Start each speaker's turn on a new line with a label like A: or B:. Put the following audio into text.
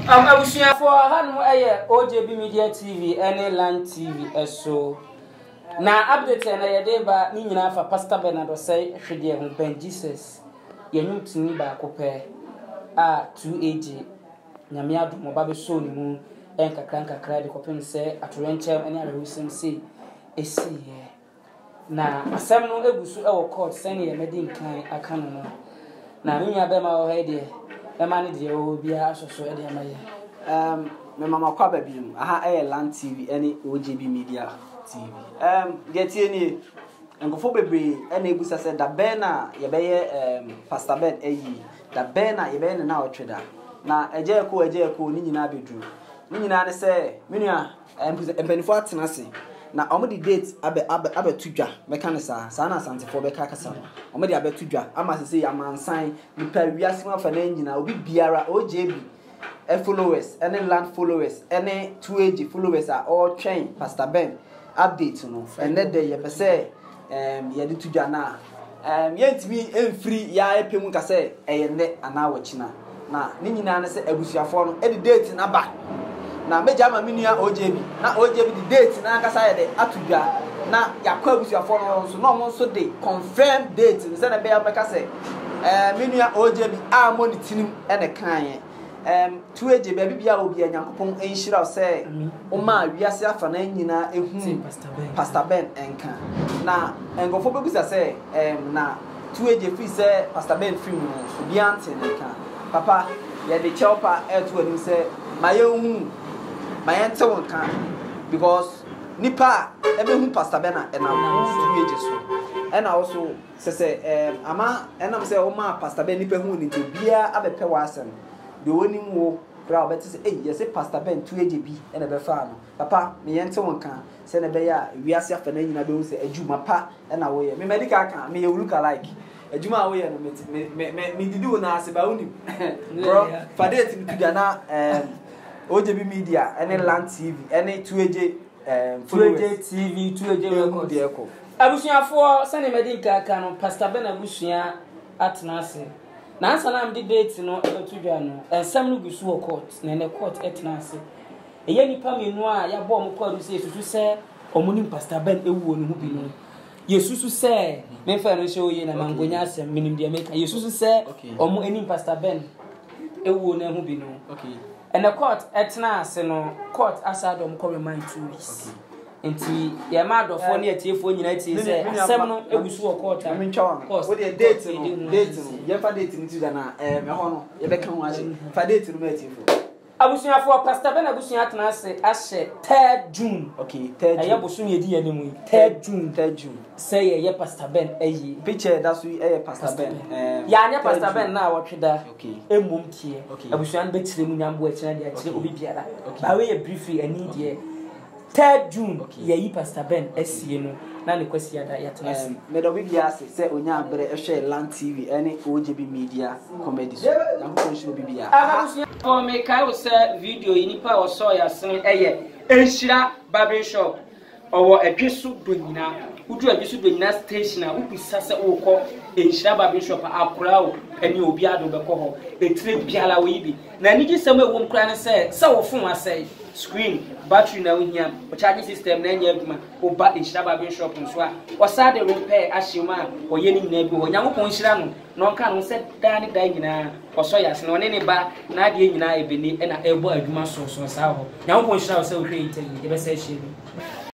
A: Abusia for hanu OJB Media TV any Land TV so na update na yede ba ni nyina fa Pastor Bernardo say hwede ho ben Jesus yenyum tini ba kopɛ a 2AG nyame adom ba be so ni mu kakra de kopem say atorenchem ani arehusim say esiye na asɛm no egusu e wo court sɛne ye medi nkan aka no na me nya be ma wo hede e ma ne de wo bia asoso e de ma ye
B: me mama kwa babim aha Land TV any OJB Media TV get any nkofo bebre na ebusa se da ben na ye beye Pastor Ben eyi da ben na ye beye na otweda na eje ko ni nyina bedru ni nyina ne se menua empanifo atena se na omudi date abe tudwa meka ne sa na asantefo be kasa omudi abe tudwa ama se amansan nipa wiase ma fa na nyina obi biara OJB followers any Land followers any 2AG followers are all train Pastor Ben update no and that day you say ye di tudwa na yentimi emfiri ya epemu ka say ne ana wachina na ni nyina ne say abusuafo no e date na ba na meja ma menua OJB na OJB di date na aka say de atudwa na yakwa abusuafo no so no mo so de confirm date se na be ya meka say menua OJB a monitinim ene kan 2AG baby bia obi anyankopon enhira say o ma wiase afa na nyina ehu Pastor Ben enka na engofo bebusa say na 2AG free say Pastor Ben free no obi ante enka papa ye de chelpa to ani say mayehu mayente wonka because nipa ebehu Pastor Ben na enam 2AG so and also say ama enam say o ma Pastor Ben nipa hu ni to bia abepe wa asem the one wo bra bet say yes Pastor Ben 2AG and be fa no papa me yente wonka say na be ya wiase afa na nyina be say adwuma pa na wo ye me medical kan me look alike adwuma wo ye no me didi na ase ba unim bro for date to Ghana OJB Media and Land TV and 2AG
A: 2AG TV 2AG record abusuafo sane medical kan no Pastor Ben abusua atnase na ansa na am date no etudwa no ensem no gusu wo court na ne court etnase eye nipa menu a ya bo mo kwadu se susu se omuni Pastor Ben ewuo no hu bi no yesusu se me fa no se oye na mangonya asem minim de meka yesusu se omu eni Pastor Ben ewuo na hu bi no okay and the court etnase no court asado mo come remind 2 weeks enti ye ma adofo ne atiefo nyina tie se asem no egusu wo court a
B: mentwa wo de date no ye fa date ni tuda na me ho no ye be kan ho ase fa date no ma atiefo
A: abusuafo Pastor Ben abusua atena se ahye 3rd June
B: okay 3rd June
A: aye bosu ne di ane mu 3rd June say ye Pastor Ben ayi
B: picture that we Pastor Ben
A: ya anya Pastor Ben na wotweda
B: okay
A: emum tie abusua no betire mu nyambo a kira de akire obi biara ba we ye briefly ani de 3rd June ye yi Pastor Ben asie no na ne kwasi ada ya tenase
B: me do bibia se onya abere ehwe Land TV any OJB Media comedy so na ko nshiro bibia
A: for me kai wo se video yi nipa wo so ya sen enhira barber shop owo adwesu do nyina udu adwesu do nyina station a upisa se ukọ enhira barber shop akura o ani obi ado beko ho etire biala wo yi bi na nigi sem ewom kura ne se wo fun asai screen battery na ohia o charging system na nya aduma o ba enhira barber shop nso a o sa de repair ahyema o ye ni nyina bi o nyankopon enhira no no nka no se dan ni dan nyina o so ya se no ne ba na ade nyina ebeni na ebo aduma so sa ho nyankopon enhira o se o hwe inteli e be se hye